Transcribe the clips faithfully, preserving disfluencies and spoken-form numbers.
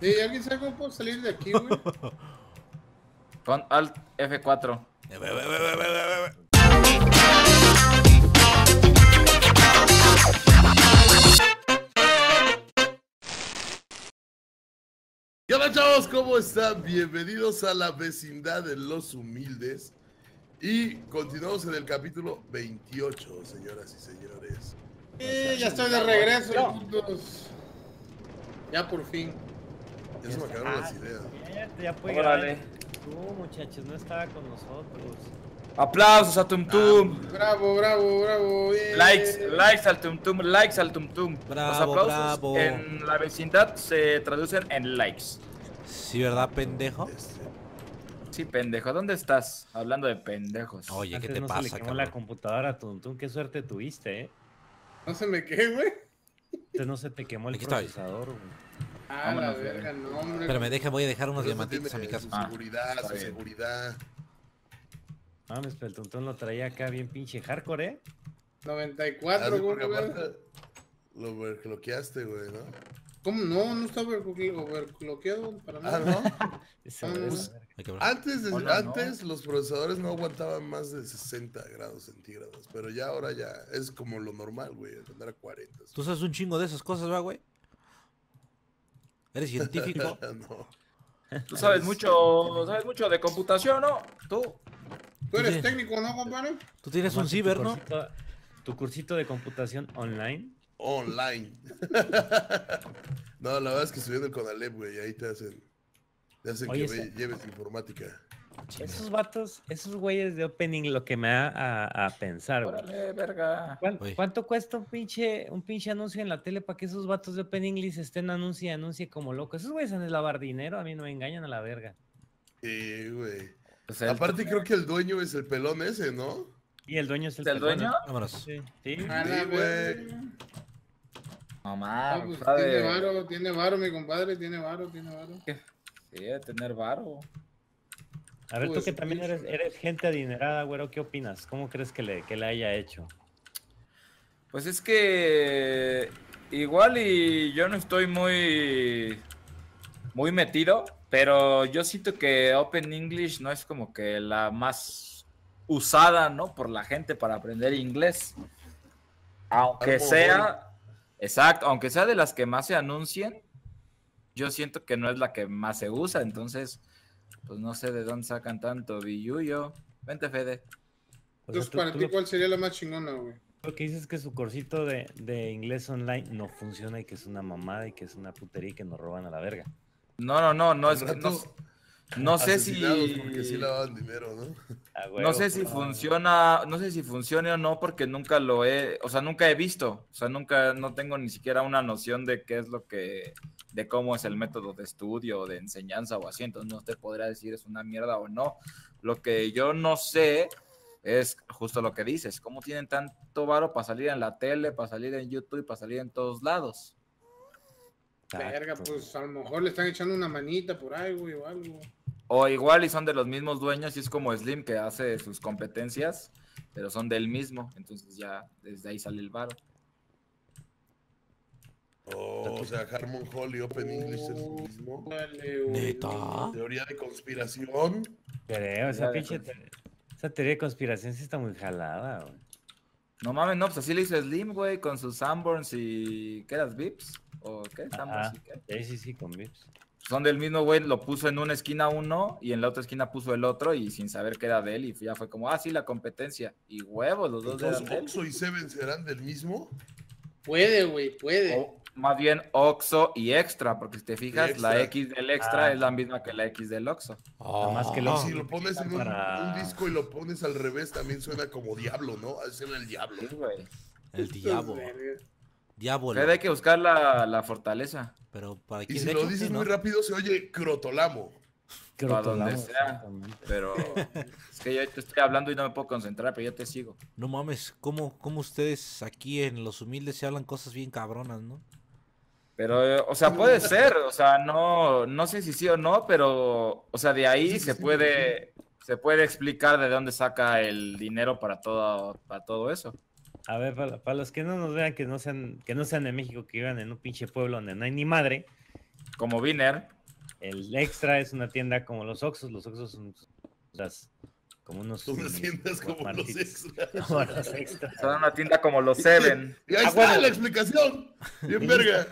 Sí, ¿alguien sabe cómo puedo salir de aquí, güey? Con Alt F cuatro. ¿Qué onda, chavos? ¿Cómo están? Bienvenidos a la vecindad de los humildes. Y continuamos en el capítulo veintiocho, señoras y señores. Sí, ya estoy de regreso, putos. Ya por fin. Ya se me acabaron las ideas. Ya, ya puede Órale. Tú, muchachos, no estaba con nosotros. Aplausos a Tum Tum. Bravo, bravo, bravo. Yeah. Likes, likes al Tum Tum, likes al Tum Tum. Bravo, Los aplausos bravo. en la vecindad se traducen en likes. Sí, ¿verdad, pendejo? Este, Sí, pendejo, ¿dónde estás? Hablando de pendejos. Oye, ¿qué Antes te no pasa, se le quemó cabrón? la computadora, Tuntún. Qué suerte tuviste, eh. No se me quede, güey. Antes no se te quemó el Aquí estoy. procesador, güey. Ah, la Vámonos, verga, güey. no, hombre. Pero me deja, voy a dejar unos por eso diamantitos a mi tiene casa. Su Ah, seguridad, está su bien. seguridad. Mames, pero el Tuntún lo traía acá bien pinche hardcore, eh. noventa y Ah, cuatro, sí, porque güey. aparte lo overclockeaste, güey, ¿no? ¿Cómo no? No está overcloque- overcloqueado para Ah, nada. ¿no? Ese, Ah, güey, no. esa verga. Ay, cabrón. Antes, de- Oh, no, antes los procesadores no aguantaban más de sesenta grados centígrados, pero ya ahora ya es como lo normal, güey, andar a cuarenta. Tú sabes un chingo de esas cosas, ¿va, güey? ¿Eres científico? No. Tú sabes mucho, sabes mucho de computación, ¿no? Tú. Tú eres Sí. técnico, ¿no, compadre? Tú tienes un Tomaste ciber, tu ¿no? cursito- Tu cursito de computación online. Online. No, la verdad es que estudiando el Conalep, güey, ahí te hacen, te hacen Oye, que ve- ese- lleves informática. Esos vatos, esos güeyes de opening, lo que me da a, a pensar, güey. Órale, verga. ¿Cuán- Oye. ¿Cuánto cuesta un pinche, un pinche anuncio en la tele para que esos vatos de Open English estén anuncie y anuncie como locos? Esos güeyes han de lavar dinero, a mí no me engañan a la verga. Sí, güey. Pues el- Aparte creo que el dueño es el pelón ese, ¿no? Y el dueño es el ¿El pelón, dueño? Vámonos. Sí, sí. A Sí, la güey. verga. Mamá, No, pues sabe. tiene varo, tiene varo, mi compadre, tiene varo, tiene varo. Sí, de tener varo. A ver, tú Pues, que también sí. eres, eres gente adinerada, güero, ¿qué opinas? ¿Cómo crees que le, que le haya hecho? Pues es que igual y yo no estoy muy muy metido, pero yo siento que Open English no es como que la más usada, ¿no? Por la gente para aprender inglés. Aunque Algo sea, exacto, aunque sea de las que más se anuncien, yo siento que no es la que más se usa, entonces, pues no sé de dónde sacan tanto billuyo. Vente, Fede. O sea, Entonces, tú- para tú ti, lo- ¿cuál sería la más chingona, güey? Lo que dices es que su cursito de, de inglés online no funciona y que es una mamada y que es una putería y que nos roban a la verga. No, no, no, no Al es que no, rato, no sé asesinados si porque sí lavaban dinero, ¿no? A No huevo, sé si pues, funciona, no sé si funcione o no, porque nunca lo he, o sea, nunca he visto, o sea, nunca, no tengo ni siquiera una noción de qué es lo que, de cómo es el método de estudio o de enseñanza o así, entonces no te podría decir es una mierda o no. Lo que yo no sé es justo lo que dices, cómo tienen tanto varo para salir en la tele, para salir en YouTube, para salir en todos lados. Verga, exacto. pues a lo mejor le están echando una manita por ahí, güey, o algo. O igual y son de los mismos dueños y es como Slim que hace sus competencias, pero son del mismo, entonces ya desde ahí sale el varo. Oh, o sea, Harmon Hall y Open English es lo mismo. Dale, güey. ¿Neta? Teoría de conspiración. Creo, Ya esa de pinche, cons- te- esa teoría de conspiración sí está muy jalada, güey. No mames, no, pues así le hizo Slim, güey, con sus Sanborns y... ¿Qué eras, Vips? ¿O qué? Ajá. Sanborns y qué. Sí, sí, sí, con Vips. Son del mismo güey, lo puso en una esquina uno y en la otra esquina puso el otro y sin saber que era de él y ya fue como, ah, sí, la competencia. Y huevos, los dos eran Entonces, de él. Oxxo y Seven serán del mismo. Puede, güey, puede. O más bien Oxxo y Extra, porque si te fijas, Extra. la X del Extra Ah. es la misma que la X del Oxxo. Nada más que Y lo- Ah, si lo pones en un, Para- un disco y lo pones al revés, también suena como diablo, ¿no? Al ser el diablo. Sí, güey. el diablo. Verga. Diablo. Fede, hay que buscar la, la fortaleza. Pero para Y quién si de lo hecho, dices sí, muy ¿no? rápido, se oye crotolamo. Para donde Crotolamo, sea. exactamente. Pero es que yo te estoy hablando y no me puedo concentrar, pero yo te sigo. No mames, ¿cómo, cómo ustedes aquí en Los Humildes se hablan cosas bien cabronas, ¿no? Pero, eh, o sea, puede ser, o sea, no, no sé si sí o no, pero, o sea, de ahí se puede, se puede explicar de dónde saca el dinero para todo, para todo eso. A ver, para, para los que no nos vean, que no sean, que no sean de México, que vivan en un pinche pueblo donde no hay ni madre, Como Viner. El Extra es una tienda como los Oxxos. Los Oxxos son las, como unos... Son unas tiendas como los martitos. extras. Como los Extras. Son una tienda como los Seven. Y ahí Ah, está bueno. la explicación. Bien verga.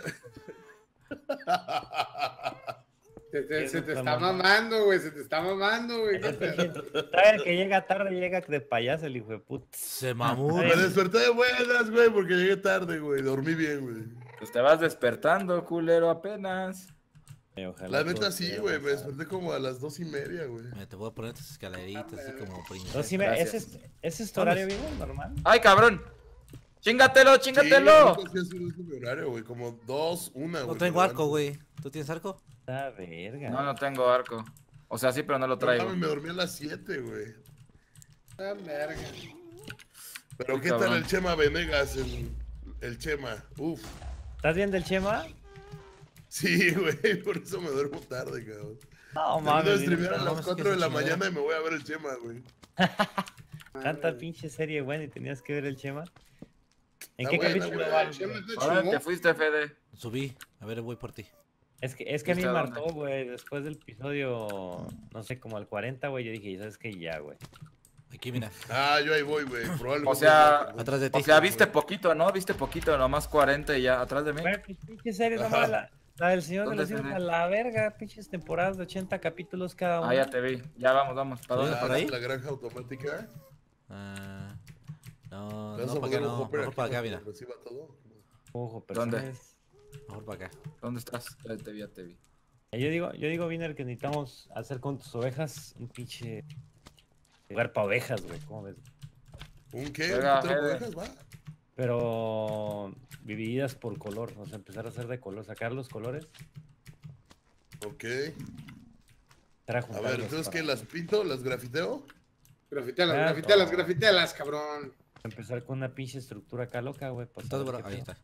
Te- te- Sí, se no te está está mamando. mamando, güey. Se te está mamando, güey. ¿Qué pedo? Todavía el que llega tarde llega de payaso, el hijo de puta. Se mamó. Me desperté de buenas, güey, porque llegué tarde, güey. Dormí bien, güey. Pues te vas despertando, culero, apenas. Eh, ojalá La neta todos sí, pudiéramos güey. Me saber. desperté como a las dos y media, güey. Mira, te voy a poner estas escaleritas así como princesa. No, sí me- ¿ese, Gracias. es, ¿Ese es tu horario vivo, normal? ¡Ay, cabrón! ¡Chingatelo, Sí, chingatelo! yo sí hace un horario, güey. Como dos, una, güey. No tengo me arco, levanto. güey. ¿Tú tienes arco? Está verga. No, no tengo arco. O sea, sí, pero no lo No traigo. mames, me dormí a las siete, güey. Ah, verga. Pero Sí, ¿qué cabrón. tal el Chema Venegas? El, el Chema. Uf. ¿Estás bien del Chema? Sí, güey. Por eso me duermo tarde, cabrón. No, Termino de mames. streamear a no las mames, cuatro que de la esa chingadera. mañana y me voy a ver el Chema, güey. Tanta pinche serie buena y tenías que ver el Chema. ¿En Está qué buena, capítulo güey. van? Chema, ¿te Ahora chingó? te fuiste, Fede. Subí. A ver, voy por ti. Es que, es que a mí ¿Viste me a dónde? hartó, güey. Después del episodio, no sé, como al cuarenta, güey, yo dije, ¿sabes qué? Ya, güey. Aquí, mira. Ah, yo ahí voy, güey. Probablemente. O sea, Atrás de ti. O sea, viste poquito, ¿no? Viste poquito, nomás cuarenta y ya atrás de mí. Güey, pues, pinche serie Ajá. nomás, la, la del Señor de ¿Dónde los Cielos, tenés? a la verga, pinches temporadas de ochenta capítulos cada una. Ah, ya te vi. Ya vamos, vamos. ¿Para dónde? Sí. Ah, por ahí? La granja automática. Ah, no, ¿Le vas no, a para acá poner un no. hopper Mejor aquí para acá, para que mira. reciba todo? Ojo, ¿Dónde? personas. Mejor para acá. ¿Dónde estás? Ya te vi, ya te vi. Eh, Yo digo, yo digo, Viner, que necesitamos hacer con tus ovejas un pinche lugar para ovejas, güey. ¿Cómo ves? ¿Un qué? Venga, ¿Un putero de Fede. ovejas, va? Pero divididas por color, o sea, empezar a hacer de color, sacar los colores, Ok. para A juntarlos ver, entonces, para ¿qué? ¿Las pinto? ¿Las grafiteo? Grafitealas, Ah, grafitealas, no. grafitealas, cabrón. empezar con una pinche estructura acá loca, güey. para Entonces, saber bro, qué ahí pedo. está.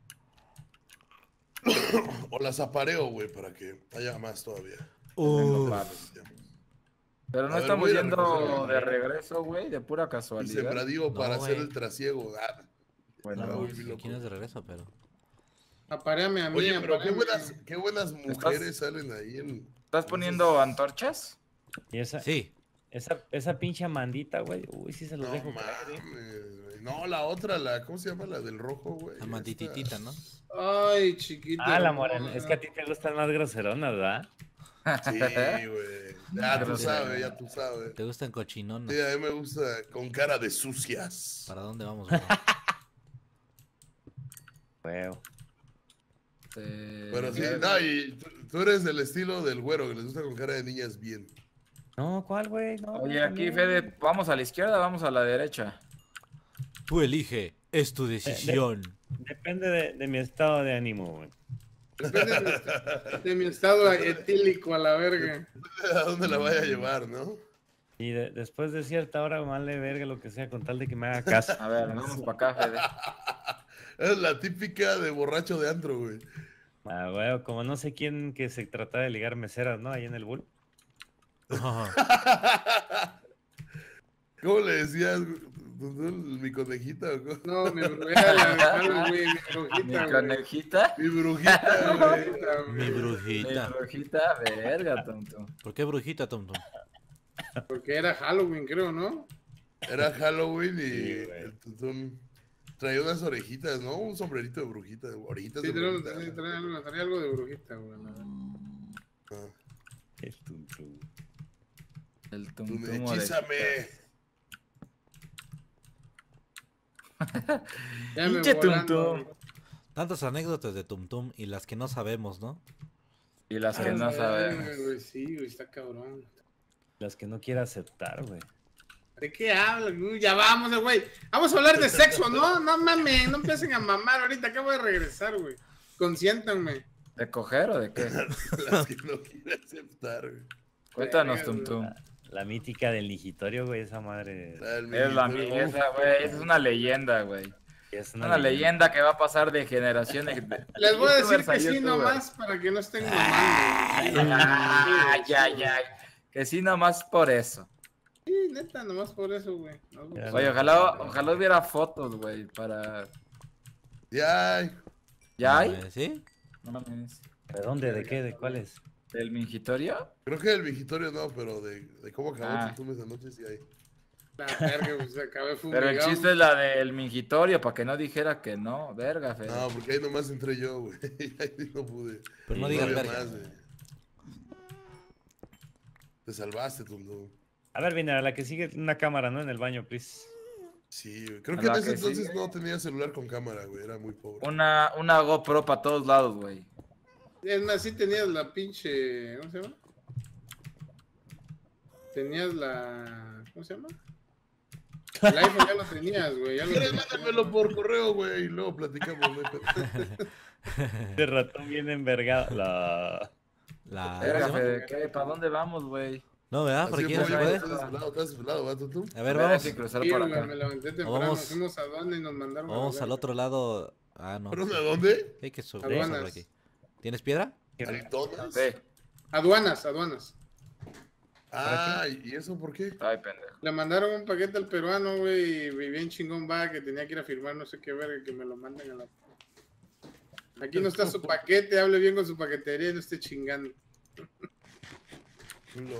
¿O las apareo, güey, para que haya más todavía? Tengo Uh, palos. Pero no A ver, estamos voy a yendo recoger. de regreso, güey, de pura Y casualidad. sembradío No, para hacer güey. el trasiego. Ah, Bueno, No, no, güey, si loco. quieres de regreso, pero. Aparéame a mí. Oye, pero qué aparéame. buenas, qué buenas mujeres salen ahí en... ¿estás poniendo antorchas? Y esa, Sí. esa, esa pinche mandita, güey. Uy, sí se los No dejo mames, caer, eh. güey. No, la otra, la, ¿cómo se llama? La del rojo, güey. La mandititita, ¿no? Ay, chiquito. Ah, la morena. Es que a ti te gustan más groseronas, ¿verdad? Sí, güey. Ya tú Grosera. sabes, ya tú sabes. ¿Te gustan cochinonas? Sí, a mí me gusta con cara de sucias. ¿Para dónde vamos, bro? Huevo. Este, Pero sí, ya- no, y tú, tú eres del estilo del güero, que les gusta con cara de niñas bien. No, ¿cuál, güey? No, Oye, yo aquí, también. Fede, ¿vamos a la izquierda o vamos a la derecha? Tú elige. Es tu decisión. Depende de, de mi estado de ánimo, güey. Depende de mi, de mi estado etílico a la verga. A dónde la vaya a llevar, ¿no? Y de- después de cierta hora, vale verga lo que sea, con tal de que me haga caso. A ver, vamos para acá, Fede. Es la típica de borracho de antro, güey. Ah, güey, como no sé quién que se trata de ligar meseras, ¿no? Ahí en el bull. ¿Cómo le decías? ¿Mi conejita o cómo? No, mi brujita, la de Halloween, mi Mi brujita, güey. conejita. Mi brujita, güey. Brujita, Mi güey. Mi brujita. brujita, verga, tonto. ¿Por qué brujita, Tom Tom? Porque era Halloween, creo, ¿no? Era Halloween y Sí, güey. el tutún traía unas orejitas, ¿no? Un sombrerito de brujita, orejitas Sí, de traía, brujita. traía- traía algo, traía algo de brujita, güey. la verdad. Ah, El tuntum. El tú tum me tum hechízame. Ya me Pinche volando, tum-tum. güey. Tantas anécdotas de Tum Tum y las que no sabemos, ¿no? Y las que Ah, no güey, sabemos. güey, sí, güey, está cabrón. Las que no quiere aceptar, güey. ¿De qué hablas? Uy, ya vamos, güey. Vamos a hablar de sexo, ¿no? No mames, no empiecen a mamar ahorita. Acabo de regresar, güey. Consiéntanme. ¿De coger o de qué? Las que no quiere aceptar, güey. Cuéntanos, Verga, tum güey. tum. La mítica del ligitorio, güey, esa madre. La del Es la militario, mi- uf. esa, güey, esa es una leyenda, güey. Es Una leyenda que va a pasar de generación en Les voy a decir youtubers a que sí youtubers. nomás para que no estén mamando. Ah, ya, ya. Que sí, nomás por eso. Sí, neta, nomás por eso, güey. No, güey. Ya. Oye, ojalá, ojalá hubiera fotos, güey, para... Ya, ¿Ya hay? Eh, ¿Sí? No mames. ¿De dónde? ¿De qué? ¿De cuáles? ¿El mingitorio? Creo que el vigitorio no, pero de, de cómo acabó Ah. tu esa noche sí hay. La verga, pues acabé Pero el fumigado. chiste es la del mingitorio, para que no dijera que no. Verga, Fede. No, porque ahí nomás entré yo, güey. Ahí no pude. Pero no Sí, digas había verga. más, güey. Te salvaste, Tundu. A ver, viene a la que sigue una cámara, ¿no? En el baño, please. Sí, güey. Creo A que en la ese que entonces sigue. no tenía celular con cámara, güey. Era muy pobre. Una, una GoPro para todos lados, güey. Es más, sí tenías la pinche. ¿Cómo se llama? Tenías la. ¿Cómo se llama? El iPhone ya lo tenías, güey. Ya lo ¿Quieres? tenías. Mándamelo por correo, güey. Y luego platicamos, güey. Este ratón viene envergado. La... La... Verga, ¿cómo se llama? Fede, ¿qué? ¿Para dónde vamos, güey? No, ¿verdad? ¿Por Así aquí fue, no se güey, puede? Estás desvelado, estás desvelado, ¿va, Tundu? A ver, Hay vamos. que cruzar Sí, por güey, acá. me levanté temprano. Vamos. Fuimos a aduana y nos mandaron a la Vamos al verga. otro lado. Ah, no. ¿Pero a dónde? Hay que subir Aduanas. por aquí. ¿Tienes piedra? ¿Al Donas? Sí. Aduanas, aduanas. Ah, ¿y eso por qué? Ay, pendejo. Le mandaron un paquete al peruano, güey, y bien chingón va, que tenía que ir a firmar no sé qué verga, que me lo manden a la... Aquí no está su paquete, hable bien con su paquetería y no esté chingando. No.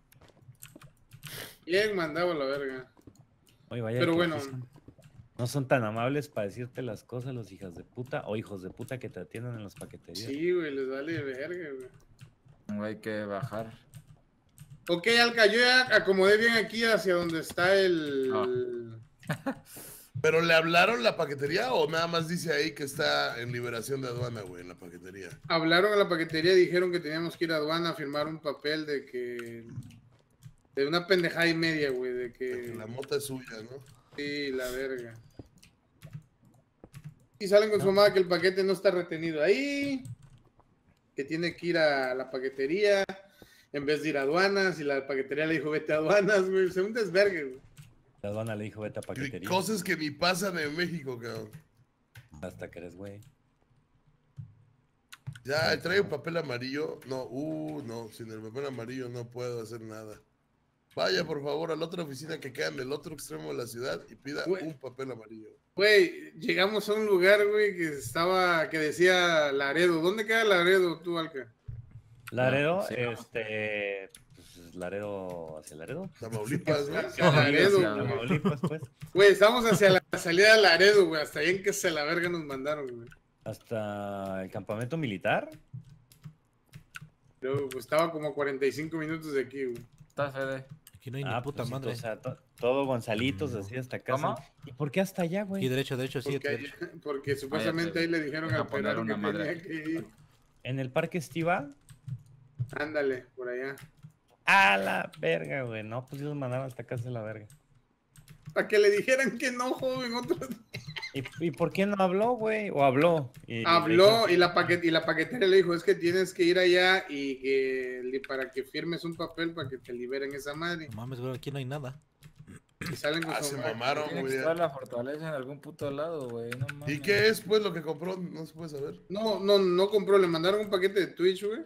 Bien mandado a la verga. Oye, vaya Pero que bueno. sí son- No son tan amables para decirte las cosas los hijas de puta o hijos de puta que te atienden en las paqueterías. Sí, güey, les vale verga, güey. Hay que bajar. Ok, Alca, yo ya acomodé bien aquí hacia donde está el... ¿Pero le hablaron la paquetería o nada más dice ahí que está en liberación de aduana, güey, en la paquetería? Hablaron a la paquetería y dijeron que teníamos que ir a aduana a firmar un papel de que... De una pendejada y media, güey, de De que que... la mota es suya, ¿no? Sí, la verga. Y salen con su mamá que el paquete no está retenido ahí, que tiene que ir a la paquetería en vez de ir a aduanas, y la paquetería le dijo vete a aduanas, güey. Se un desvergue, güey. La aduana le dijo vete a Y paquetería. cosas que ni pasan en México, cabrón. Hasta que eres güey. Ya, trae un papel amarillo. No, uh, no, sin el papel amarillo no puedo hacer nada. Vaya, por favor, a la otra oficina que queda en el otro extremo de la ciudad y pida Güey. un papel amarillo. Güey, llegamos a un lugar, güey, que estaba, que decía Laredo. ¿Dónde queda Laredo, tú, Alca? Laredo, sí, no. este. Pues, Laredo hacia Laredo. Tamaulipas, ¿no? Hacia Laredo, sí, güey. Tamaulipas, pues. Güey, estamos hacia la salida de Laredo, güey. Hasta ahí en que se la verga nos mandaron, güey. Hasta el campamento militar. Pero pues, estaba como a cuarenta y cinco minutos de aquí, güey. Está, Fede. Aquí no hay ni Ah, puta pues, sí, madre. o sea, to- todo Gonzalitos así hasta acá. ¿Cómo? ¿Y por qué hasta allá, güey? Aquí derecho, derecho, sí. Porque, derecho. ahí- porque supuestamente ahí le dijeron Deja al poner penal que una madre tenía aquí. que ir. En el parque estival. Ándale, por allá. A la verga, güey. No, pues ellos mandaron hasta acá de la verga. Para que le dijeran que no, joven, otro ¿Y, y por qué no habló, güey? ¿O habló? Y- habló y la paquet y la paquetera le dijo, es que tienes que ir allá y que li- para que firmes un papel para que te liberen esa madre. No mames, güey, aquí no hay nada. Y salen con Ah, su se mamá. mamaron, Tiene que güey. estar la fortaleza en algún puto lado, güey. No mames. ¿Y qué es, pues, lo que compró? No se puede saber. No, no, no compró, le mandaron un paquete de Twitch, güey.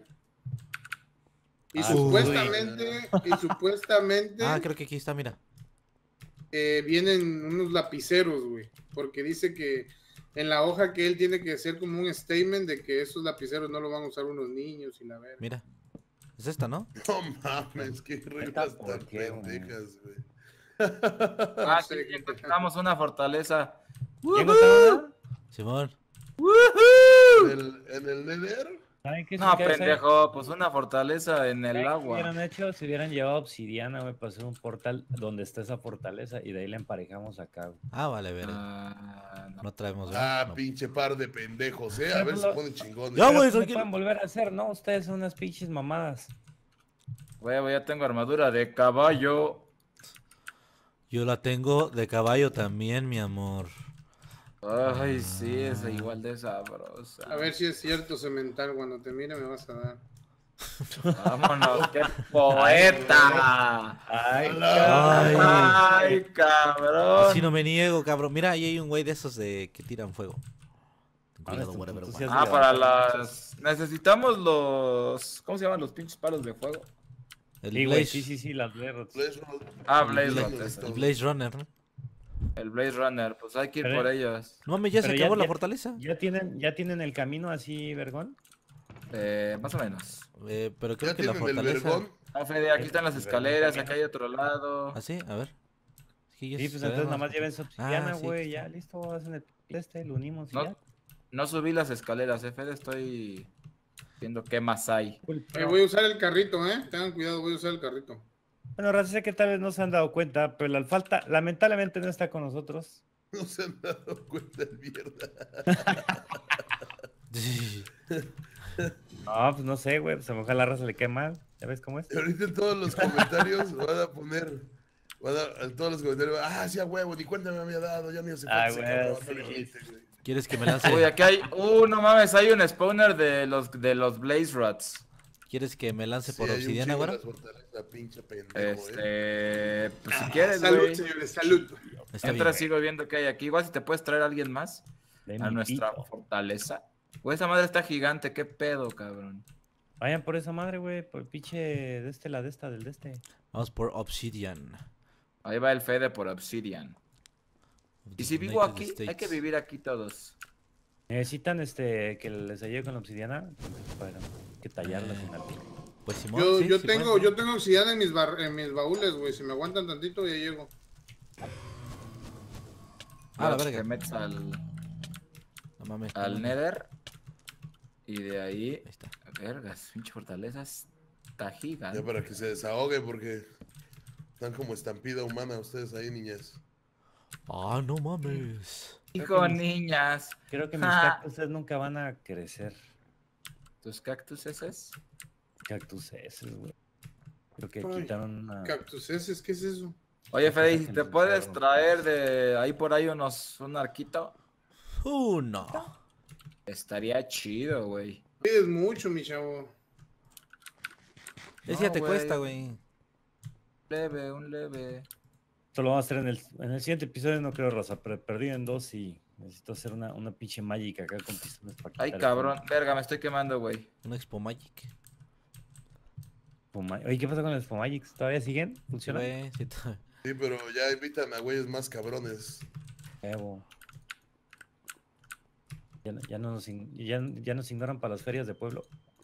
Y Ah, supuestamente, y supuestamente Ah, creo que aquí está, mira. eh, vienen unos lapiceros, güey. Porque dice que en la hoja que él tiene que hacer como un statement de que esos lapiceros no lo van a usar unos niños y la verga. Mira. Es esta, ¿no? No mames, qué reglas ¿Por tan qué, güey? pendejas, güey. Ah, No sí, sé qué- encontramos una fortaleza. ¿Ya encontraron? Simón. ¿En el, en el Nether? ¿Saben qué? No, ¿Qué hacer? pendejo, pues una fortaleza en el ¿Saben qué agua. hubieran hecho? Si hubieran llevado obsidiana, güey, para hacer un portal donde está esa fortaleza y de ahí la emparejamos acá, güey. Ah, vale, verga. Ah, no. No traemos, Ah, ¿verdad? No. pinche par de pendejos, ¿eh? A ver si se ponen chingones. Ya, Pero güey, pues lo tranquilo. pueden volver a hacer, ¿no? Ustedes son unas pinches mamadas. Güey, ya tengo armadura de caballo. Yo la tengo de caballo también, mi amor. Ay, sí, es igual de sabrosa. A ver si es cierto, Cemental. Cuando te mire me vas a dar. Vámonos, qué poeta. Ay, Ay. Ay, cabrón. Así no me niego, cabrón. Mira, ahí hay un güey de esos de que tiran fuego. Ten Ah, cuidado, este whatever, puto guay. sí es Ah, de para levantar las... Necesitamos los... ¿Cómo se llaman los pinches palos de fuego? El Sí, güey, Blaze, sí, sí, sí, las berros. Blaze Road. Ah, el Blaze Bla- Runner. el Blaze Runner, ¿no? El Blaze Runner, pues hay que ir Pero- por ellos. No mames, ya se Pero ya- acabó la ya- fortaleza. ¿Ya tienen, ¿Ya tienen el camino así, vergón? Eh, más o menos. Eh, pero creo ¿Ya que la tienen el fortaleza... vergón? Ah, Fede, aquí están las escaleras, acá hay otro lado. ¿Ah, sí? A ver. Es que yo Sí, pues sabía entonces nada más más lleven su obsidiana, Ah, sí, güey, aquí ya está. listo, hacen el este, lo unimos y ya. No, no subí las escaleras, eh, Fede, estoy viendo qué más hay. Cool, Eh, pero- voy a usar el carrito, ¿eh? Tengan cuidado, voy a usar el carrito. Bueno, raza, sé que tal vez no se han dado cuenta, pero la falta lamentablemente no está con nosotros. No se han dado cuenta el mierda. Sí. No, pues no sé, güey, pues a lo mejor a la raza le cae mal. ¿Ya ves cómo es? Y ahorita en todos los comentarios van a poner. Van a, en todos los comentarios. Ah, sí, a huevo, ni cuenta me había dado. Ya ni hace falta Ah, ese güey, cabrón. sí. no le grite, güey. ¿Quieres que me lance? Uy, aquí hay. Uh, no mames, hay un spawner de los, de los Blaze Rats. ¿Quieres que me lance Sí, por hay un obsidiana, chingo en güero? las fortalezas, pinche pendejo, eh. Este. Pues si quieres, Salud, güey. señores, salud. Está Mientras bien. sigo viendo qué hay aquí. Igual si te puedes traer a alguien más De a mi nuestra pito. fortaleza. Güey, esa madre está gigante, qué pedo, cabrón. Vayan por esa madre, güey, por el pinche de este, la de esta, del de este. Vamos por obsidian. Ahí va el Fede por Obsidian. of Y the si vivo United aquí, hay States. que vivir aquí todos. Necesitan este que les ayude con la obsidiana. Para que tallarla sin algo. Pues Simón, Yo, sí, yo sí tengo, puedes, yo ¿no? tengo obsidiana en mis, bar- en mis baúles, güey. Si me aguantan tantito, ya llego. Ah, la Vas, verga. Te metes al, No mames. al no, Nether. Y de ahí. Ahí está. Vergas, pinche fortaleza está Ya gigante. para que se desahoguen porque están como estampida humana ustedes ahí, niñas. Ah, no mames. Hijo, niñas. Creo que mis Ja. cactuses nunca van a crecer. ¿Tus cactuses es? Cactuses, güey. Creo que Ay, quitaron una. Cactuses, ¿qué es eso? Oye, Fede, ¿y Sáquenlos ¿te del puedes carro. traer de ahí por ahí unos un arquito? Uh, no. Estaría chido, güey. Pides mucho, mi chavo. Ese ya No, te güey. cuesta, güey. Leve, un leve. Esto lo vamos a hacer en el, en el siguiente episodio, no creo, Rosa, pero perdí en dos y necesito hacer una, una pinche mágica acá con pistones para Ay, quitar cabrón. Verga, me estoy quemando, güey. Un Expo Magic. el Spoma- Oye, ¿qué pasa con el Spomagics? ¿Todavía siguen? Sí, ¿Funciona? güey. Sí, t- Sí, pero ya invitan a güeyes más cabrones. Evo. Ya, no- ya, no nos, in- ya, ya nos ignoran para las ferias de pueblo.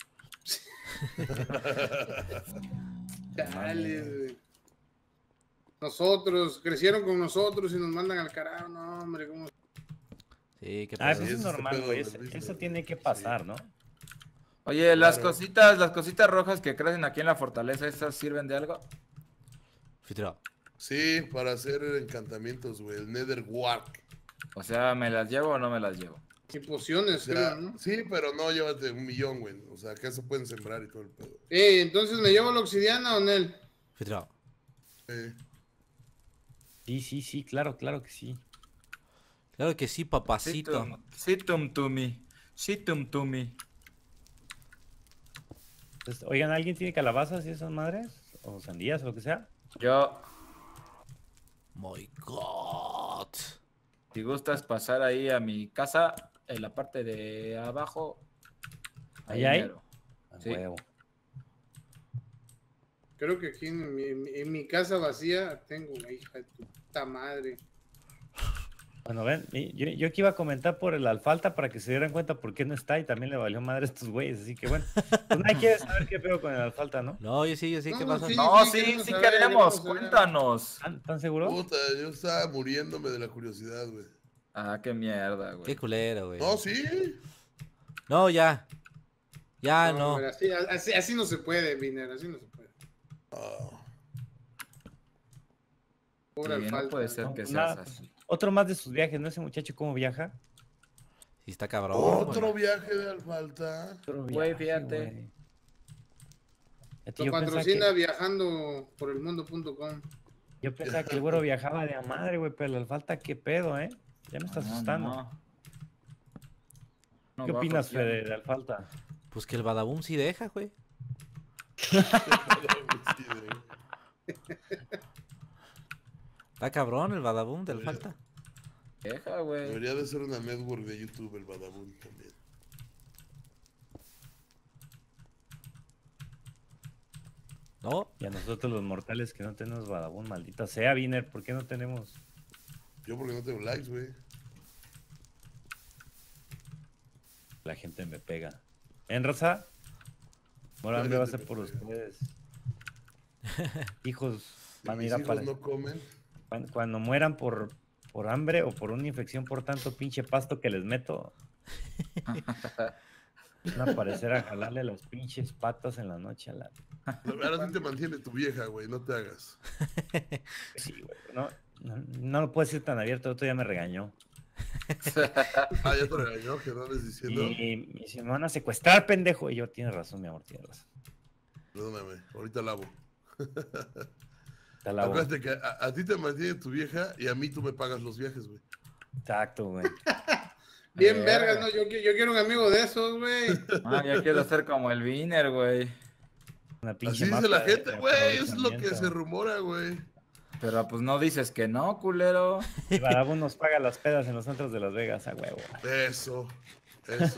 Dale, güey. Nosotros, crecieron con nosotros y nos mandan al carajo. No, hombre, ¿cómo? Sí, qué Ah, pedo. eso Sí, es eso está normal, pedo güey. del Eso, business, eso güey. tiene que Sí. pasar, ¿no? Oye, las Claro. cositas, las cositas rojas que crecen aquí en la fortaleza, ¿esas sirven de algo? Fitro. Sí, para hacer encantamientos, güey. El Nether Warp. O sea, ¿me las llevo o no me las llevo? Y pociones, O sea, creo, ¿no? sí, pero no llévate un millón, güey. O sea, acá se pueden sembrar y todo el pedo. Eh, entonces, ¿me llevo la obsidiana o Nel? Fitro. Eh, Sí, sí, sí, claro, claro que sí. Claro que sí, papacito. Situm, situm tumi. Situm tumi. Entonces, oigan, ¿alguien tiene calabazas y esas madres? O sandías o lo que sea. Yo, My God. si gustas pasar ahí a mi casa, en la parte de abajo. ¿Ahí hay? mero. A Sí. huevo. Creo que aquí en mi, en mi- en mi casa vacía tengo una hija de tu puta madre. Bueno, ven, y yo, yo aquí iba a comentar por el alfalta para que se dieran cuenta por qué no está y también le valió madre a estos güeyes. Así que bueno, pues nadie quiere saber qué pedo con el alfalta, ¿no? No, yo sí, yo sí, ¿qué No, pasa? sí. No, sí, queremos sí saber, queremos. queremos saber. Cuéntanos. ¿Están, están seguros? puta, yo estaba muriéndome de la curiosidad, güey. Ah, qué mierda, güey. Qué culero, güey. No, sí. No, ya. Ya No, no. hombre, así, así, así no se puede, Viner, así no se puede. Ah, Pobre Sí, no falta. puede ser No, que pues seas nada, así. Otro más de sus viajes, ¿no? Ese muchacho cómo viaja. Sí, está cabrón. Otro güey. viaje de Alfalta. Otro Güey, viaje, fíjate. güey. A ti, Lo Yo pensaba, patrocina que, viajando por el mundo punto com. yo pensaba que el güero viajaba de a madre, güey, pero el alfalta, qué pedo, ¿eh? Ya me está No, asustando. no. No ¿Qué bajo opinas, aquí, amigo. Fede, de alfalta? Pues que el Badaboom sí deja, güey. Sí, güey. Está cabrón el Badaboom del falta. Deja, güey. Debería de ser una network de YouTube el Badabun también. No, Y a nosotros los mortales que no tenemos Badabun, maldita sea, Viner, ¿por qué no tenemos? Yo porque no tengo likes, güey. La gente me pega. En raza, Ahora hambre va a ser por ustedes. Hijos Si van a mis ir a hijos parar. no comen. Cuando, cuando mueran por, por hambre o por una infección por tanto pinche pasto que les meto, van a aparecer a jalarle las pinches patas en la noche a la... Ahora sí te mantiene tu vieja, güey, no te hagas. Sí, güey. No, no, no lo puedo decir tan abierto, el otro día me regañó. Ah, ya te regañó, que no andes diciendo. Y me dice, me van a secuestrar, pendejo. Y yo, tienes razón, mi amor, tienes razón. Perdóname, ahorita lavo. Te la voy. Acuérdate que a, a ti te mantiene tu vieja y a mí tú me pagas los viajes, güey. Exacto, güey. Bien Verga. vergas, ¿no? Yo, qui- yo quiero un amigo de esos, güey. Ah, ya quiero ser como el Wiener, güey. Una Así pinche dice mafia la de- gente, de güey, es lo que aprovechamiento. se rumora, güey. Pero pues no dices que no, culero. Y Badabun nos paga las pedas en los centros de Las Vegas, a huevo. Eso, eso.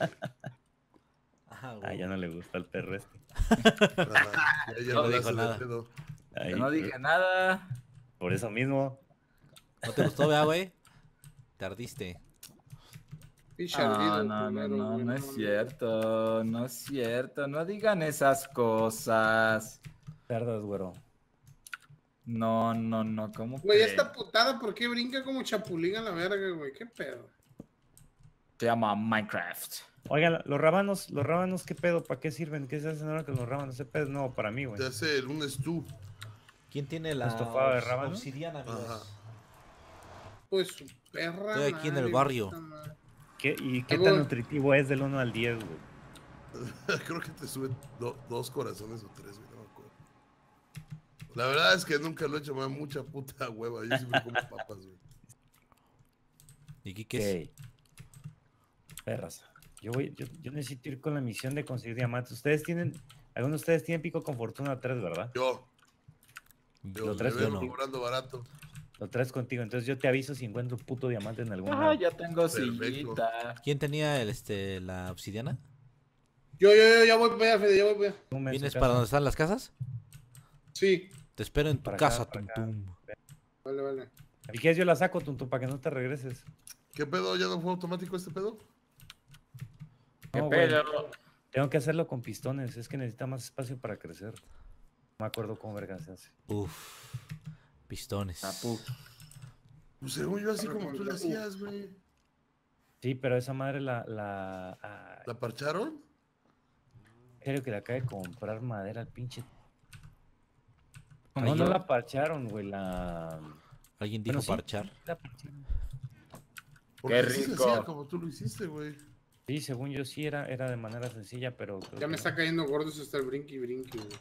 Ajá, Ah, güey. ya no le gusta el perro este. Ajá, ya, ya No no dijo dijo nada. nada. Ahí, Yo no dije nada. Por eso mismo. ¿No te gustó, vea, güey? Tardiste. Pinche No, ardido, no, no, culero, no, güey, no es cierto. No es cierto. No digan esas cosas. Tardas, güero. No, no, no. ¿Cómo Güey, que esta putada, ¿por qué brinca como chapulín a la verga, güey? ¿Qué pedo? se llama Minecraft? Oigan, los rábanos, los rábanos, ¿qué pedo? ¿Para qué sirven? ¿Qué se hacen ahora con los rábanos? Ese pedo es nuevo para mí, güey. Te hace el un stew. ¿Quién tiene la estofado de obs- rábano? obsidiana, amigos? Ajá. Pues su perra. Estoy aquí en el madre, barrio. puta madre. ¿Qué, ¿Y qué Ah, tan bueno. nutritivo es del uno al diez, güey? Creo que te sube do- dos corazones o tres, güey, no me acuerdo. La verdad es que nunca lo he hecho, me da mucha puta hueva. Yo siempre como papas, güey. ¿Y aquí qué es? Ok. Perras. Yo, voy, yo, yo necesito ir con la misión de conseguir diamantes. Ustedes tienen, algunos de ustedes tienen pico con fortuna tres, ¿verdad? Yo, yo, Lo me traes vengo yo no. cobrando barato. Lo traes contigo. Entonces yo te aviso si encuentro un puto diamante en algún Ah, lado. ya tengo Perfecto. sillita. ¿Quién tenía el, este, la obsidiana? Yo, yo, yo, ya voy para allá, Fede, ya voy para allá. Un mes en ¿Vienes casa. para donde están las casas? Sí, Te espero en tu Para acá, casa, para tum acá. tum. vale, vale. Si quieres yo la saco, Tuntu, para que no te regreses. ¿Qué pedo? ¿Ya no fue automático este pedo? ¿Qué No, güey. pedo? Tengo que hacerlo con pistones. Es que necesita más espacio para crecer. No me acuerdo cómo verga se hace. Uf. Pistones. Tapu. Pues según yo, así como tú le hacías, güey. Sí, pero esa madre la... la ah, ¿La parcharon? creo que le acaba de comprar madera al pinche... Como No, no yo. la parcharon, güey. La... ¿Alguien dijo Bueno, sí. parchar? la parcharon. Porque Qué sí se rico. hacía como tú lo hiciste, güey. Sí, según yo sí era, era de manera sencilla, pero... creo Ya que me no. está cayendo gordo eso está el brinqui, brinqui, güey.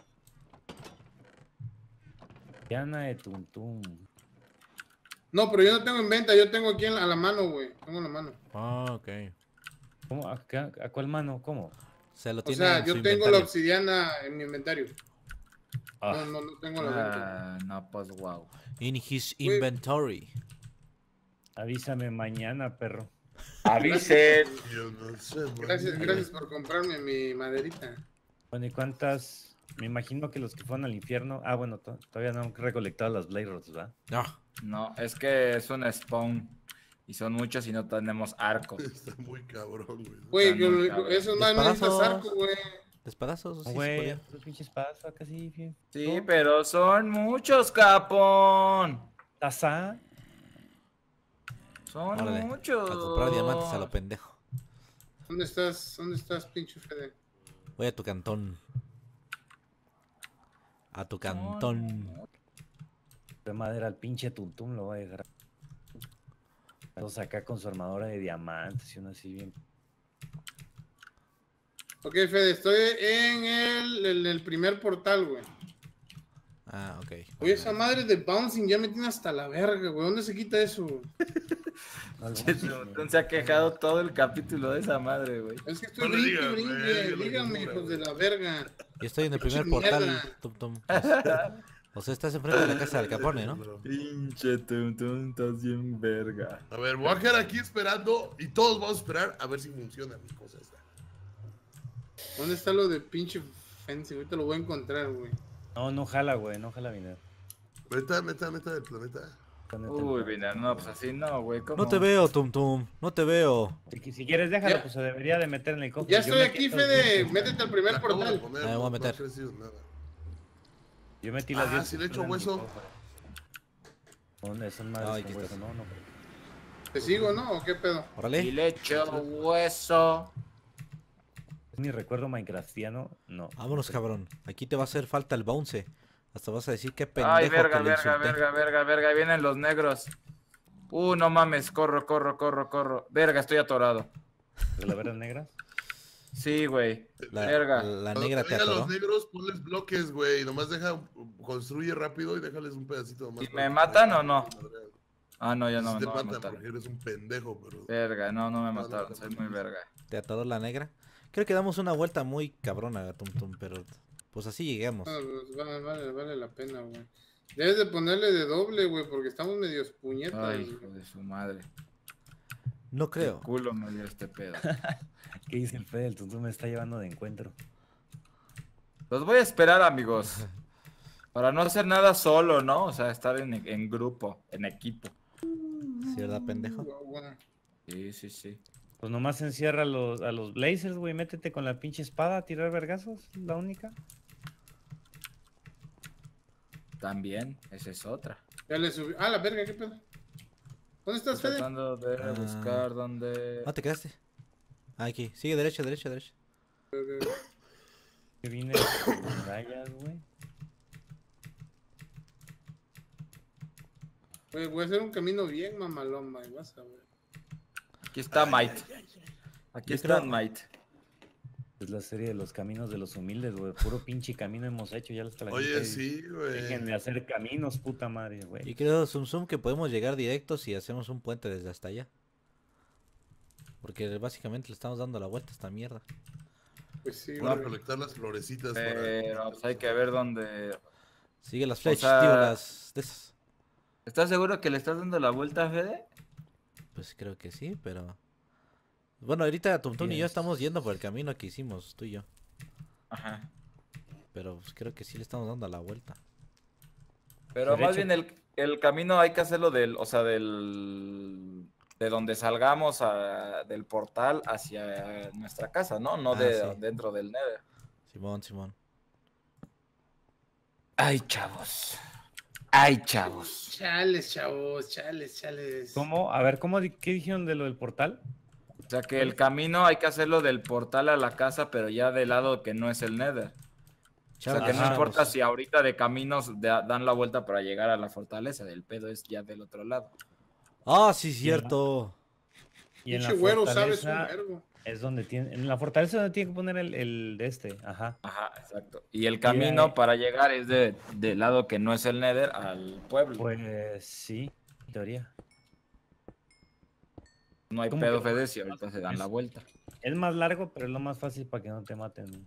Diana de Tuntum. No, pero yo no tengo en venta, yo tengo aquí en la- a la mano, güey. Tengo en la mano. Ah, ok. ¿Cómo? ¿A, qué- a cuál mano? ¿Cómo? Se lo O tiene sea, en yo su tengo inventario. la obsidiana en mi inventario. Ah, No, no, no tengo la venta. Ah, no, pues wow. In his Güey. inventory. avísame mañana, perro. Avisen. Yo no sé, güey. Gracias, gracias por comprarme mi maderita. Bueno, ¿y cuántas? Me imagino que los que fueron al infierno... Ah, bueno, to- todavía no han recolectado las Blade Rods, ¿verdad? No. No, es que es un spawn. Y son muchos y no tenemos arcos. Está muy cabrón, güey. Güey, Está yo- muy yo- cabrón. eso no no necesitas Espadazos. arco, güey. ¿Espadazos? Sí, No, se güey, podía. los pinches espadas acá sí, bien. Sí, pero son muchos, capón. Taza. Son Órale, muchos. a comprar diamantes a lo pendejo. ¿Dónde estás? ¿Dónde estás, pinche Fede? Voy a tu cantón. A tu cantón. De madera al pinche Tuntum lo voy a dejar. Todos acá con su armadura de diamantes y uno así bien. Ok, Fede, estoy en el, el, el primer portal, güey. Ah, ok. Oye, esa madre de bouncing ya me tiene hasta la verga, güey. ¿Dónde se quita eso? Entonces se ha quejado todo el capítulo de esa madre, güey. Es que estoy No le brinque, digas, brinque. güey, lo que Díganme, dura, hijos de güey. la verga. Yo estoy en el primer Pinche portal, mierda. Tum Tum. O sea, estás enfrente de la casa del Capone, ¿no? Pinche tum tum, estás bien verga. A ver, voy a quedar aquí esperando y todos vamos a esperar a ver si funciona mi cosa esta. ¿Dónde está lo de pinche fencing? Ahorita lo voy a encontrar, güey. No, no jala, güey, no jala Viner. Meta, meta, meta del planeta. Uy, Viner, no, pues así no, güey. ¿cómo? No te veo, Tum Tum. No te veo. Si, si quieres, déjalo, Ya. pues se debería de meter en el cofre. Ya Yo estoy metí aquí, estos Fede. diez, Métete al primer La acabo de portal. poner, Ah, me voy a no- no meter. ha crecido nada. Yo metí Ah, las diez sí le echo en mi hueso. cofre. No, son madres Ay, con qué hueso, estás. no, no. ¿Te sigo, no? ¿O qué pedo? Y Órale. le echo hueso. Es mi recuerdo minecraftiano, no. Vámonos, cabrón. Aquí te va a hacer falta el bounce. Hasta vas a decir qué pendejo Ay, verga, que le verga, insulté. verga, verga, verga. Ahí vienen los negros. Uh, no mames, corro, corro, corro, corro. Verga, estoy atorado. ¿De la verga negra? Sí, güey. La, Verga. la Cuando negra te te vengan atoró. los negros, ponles bloques, güey. Nomás deja, construye rápido y déjales un pedacito más. ¿Y para me que- matan o no? Ah, no, ya Sí no, te no me matan mataron. porque eres un pendejo, pero... Verga, no, no me No, no, mataron. no, Soy no. muy verga. Te atoró la negra. Creo que damos una vuelta muy cabrona, Tum Tum, pero pues así lleguemos. Ah, pues vale, vale, vale la pena, güey. Debes de ponerle de doble, güey, porque estamos medios puñetas. Ay, güey. hijo de su madre. No creo. Qué culo me dio este pedo. ¿Qué dice el Fede? El tuntún me está llevando de encuentro. Los voy a esperar, amigos. Para no hacer nada solo, ¿no? O sea, estar en, en grupo, en equipo. ¿Sí, verdad, pendejo? Bueno, Sí, sí, sí. Pues nomás encierra a los, a los blazers, güey. Métete con la pinche espada a tirar vergazos. La única. También, esa es otra. ya le subí. Ah, la verga, ¿qué pedo? ¿Dónde estás, Estoy Fede? tratando de Ah. buscar dónde... Ah, te quedaste. Ah, aquí. Sigue derecha, derecha, derecha. Que viene con murallas, güey. Güey, voy a hacer un camino bien mamalón, güey. Vas a ver. Aquí está Might. Aquí Yo está creo- Might. Es la serie de los caminos de los humildes, güey. Puro pinche camino hemos hecho. Ya hasta la Oye, gente- sí, güey. Dejen de hacer caminos, puta madre, Y güey. creo, Zum Zum, que podemos llegar directo si hacemos un puente desde hasta allá. Porque básicamente le estamos dando la vuelta a esta mierda. Pues sí, Voy a güey. recolectar las florecitas Pero pues, hay que ver dónde... Sigue las flechas, sea- digo, las de esas. ¿Estás seguro que le estás dando la vuelta, Fede? Pues creo que sí, pero... Bueno, ahorita Tum Tum y yo Yes. estamos yendo por el camino que hicimos, tú y yo. Ajá. Pero pues, creo que sí le estamos dando la vuelta. Pero De más hecho- bien el, el camino hay que hacerlo del, o sea, del, de donde salgamos a- del portal hacia nuestra casa, ¿no? No Ah, de sí. dentro del Nether. Simón, Simón. Ay, chavos. Ay, chavos. Chales, chavos, chales, chales. ¿Cómo? A ver, ¿cómo di- ¿qué dijeron de lo del portal? O sea que el camino hay que hacerlo del portal a la casa, pero ya del lado que no es el Nether. O sea Chavos, que no Ajá, importa chavos. si ahorita de caminos da- dan la vuelta para llegar a la fortaleza, el pedo es ya del otro lado. Ah, sí, cierto. Y en la Pinche güero, sabes un fortaleza vergo. es donde tiene, en la fortaleza es donde tiene que poner el, el de este, ajá. Ajá, exacto. Y el camino ahí- para llegar es de, del lado que no es el Nether al pueblo. Pues sí, en teoría. No hay ¿Cómo pedo, que no? Fede, si ahorita se dan Es- la vuelta. Es más largo, pero es lo más fácil para que no te maten.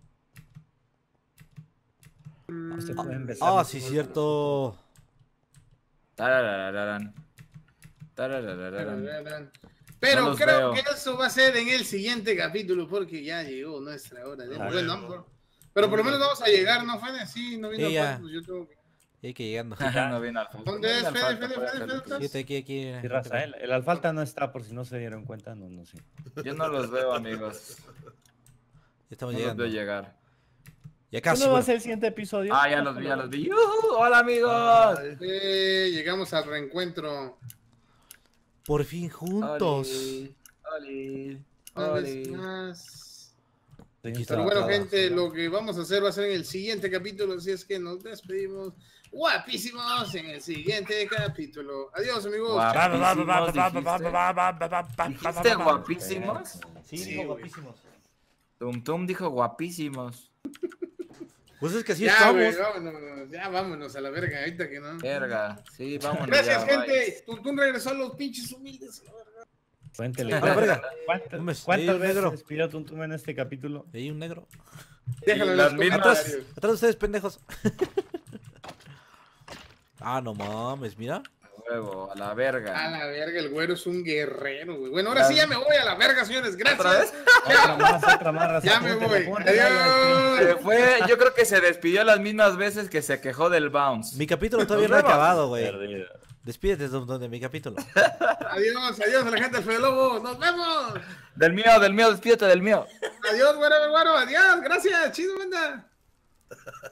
No se pueden besar Ah, los sí, ojos. cierto. Tararararán. Tararararán. Pero No los creo veo. que eso va a ser en el siguiente capítulo porque ya llegó nuestra hora. de- Ah, bueno, bueno. por- pero por lo menos vamos a llegar, ¿no, Fede? Sí, no vino Sí, ya. Alfonso, pues yo tengo que... Y hay que llegando. No viene Alfonso. ¿Dónde No es, viene Fede, Alfonso, Fede, puede Fede, hacer Fede? lo que- Fíjate aquí, aquí. Sí, raza, el, el alfalta no está, por si no se dieron cuenta, no, no sé. Yo no los veo, amigos. Ya estamos No los llegando. veo llegar. Ya casi. ¿Cuándo va a bueno. ser el siguiente episodio? Ah, ya los vi, ya los vi. ¡Yujú! ¡Hola, amigos! Ay, Eh, llegamos al reencuentro. Por fin juntos. Oli, Oli. una vez Oli. más. Soy un Pero Pero bueno, trabajador. gente, lo que vamos a hacer va a ser en el siguiente capítulo, así es que nos despedimos guapísimos en el siguiente capítulo. Adiós, amigos. Guapísimos, dijiste. ¿Dijiste guapísimos? Sí, Sí, digo güey. guapísimos. Tum Tum dijo guapísimos. Pues es que así Ya, güey, estamos. vámonos, ya vámonos a la verga, ahorita que no. Verga. Sí, vámonos. Gracias, ya, bye. gente. Tuntún regresó a los pinches humildes. la verga. Cuéntele. Ah, verga. ¿Cuántas, No me- cuántas sí, veces negro. se despidió Tuntum en este capítulo? Hay un negro. Déjalo en las los mismas- comentarios. Atrás de ustedes, pendejos. Ah, no mames, mira. Huevo, a la A verga. la verga, el güero es un guerrero, güey. Bueno, ahora sí ya me voy a la verga, señores. ¿Otra Gracias. vez? Otra más, otra más, raza. Ya me Apúntale, voy. apúntale, Adiós. Se fue, yo creo que se despidió las mismas veces que se quejó del bounce. Mi capítulo todavía no Nos ha vemos. acabado, güey. Perdido. Despídete Tum Tum, de mi capítulo. Adiós, adiós a la gente del Fede Lobo. ¡Nos vemos! Del mío, del mío, despídete del mío. Adiós, güero, güero. Adiós, gracias. Chido, banda.